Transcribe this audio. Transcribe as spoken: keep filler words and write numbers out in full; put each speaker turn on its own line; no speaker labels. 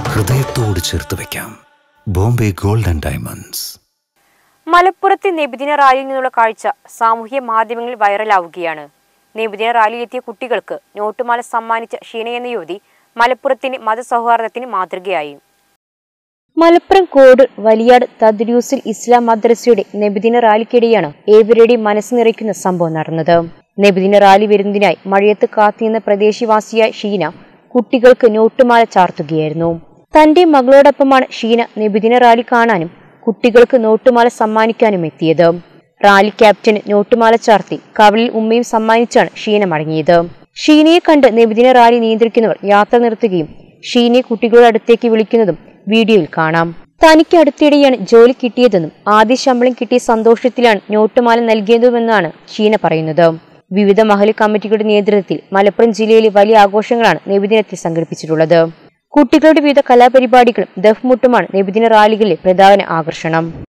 ഹൃദയത്തോട് ചേർത്ത് വെക്കാം. Bombay gold and diamonds.
മലപ്പുറത്തെ നബിദിന റാലിയിൽ നിന്നുള്ള കാഴ്ച സാമൂഹ്യ മാധ്യമങ്ങളിൽ വൈറലാവുകയാണ്. നബിദിന റാലിയിലെത്തിയ കുട്ടികൾക്ക് നോട്ടുമാല സമ്മാനിച്ച ഷീന എന്ന യുവതി മലപ്പുറത്തിന്റെ മതസൗഹാർദ്ദത്തിന് മാതൃകയായി. മലപ്പുറം കോട് വലിയാട് തദ്രൂസുൽ ഇസ്ലാം മദ്രസയുടെ നബിദിന റാലിക്കിടെയാണ് ഏവരുടെയും മനസ്സ് നിറയ്ക്കുന്ന സംഭവം നടന്നത്. നബിദിന റാലി വരുന്നതിനായി മഴയത്ത് കാത്തുനിന്ന പ്രദേശവാസിയായ ഷീന കുട്ടികൾക്ക് നോട്ടുമാല ചാർത്തുകയായിരുന്നു. തന്റെ മകളോടൊപ്പമാണ് ഷീന നബിദിന റാലി കാണാനും കുട്ടികൾക്ക് നോട്ടുമാല സമ്മാനിക്കാനും എത്തിയത്. റാലി ക്യാപ്റ്റന് നോട്ടുമാല ചാർത്തി കവളിൽ ഉമ്മയും സമ്മാനിച്ചാണ് ഷീന മടങ്ങിയത്. ഷീനയെ കണ്ട് നബിദിന റാലി നിയന്ത്രിക്കുന്നവർ യാത്ര നിർത്തുകയും ഷീനയെ കുട്ടികളുടെ അടുത്തേക്ക് വിളിക്കുന്നതും വീഡിയോയിൽ കാണാം. തനിക്ക് അടുത്തിടെയാണ് ജോലി കിട്ടിയതെന്നും ആദ്യ ശമ്പളം കിട്ടിയ സന്തോഷത്തിലാണ് നോട്ടുമാല നൽകിയതുമെന്നാണ് ഷീന പറയുന്നത്. വിവിധ മഹല്ല് കമ്മിറ്റികളുടെ നേതൃത്വത്തിൽ മലപ്പുറം ജില്ലയിലെ വലിയ ആഘോഷങ്ങളാണ് നബിദിനത്തിൽ സംഘടിപ്പിച്ചിട്ടുള്ളത്. കുട്ടികളുടെ വിവിധ കലാപരിപാടികളും ദഫ് മുട്ടുമാണ് നബിദിന റാലികളിലെ പ്രധാന ആകർഷണം.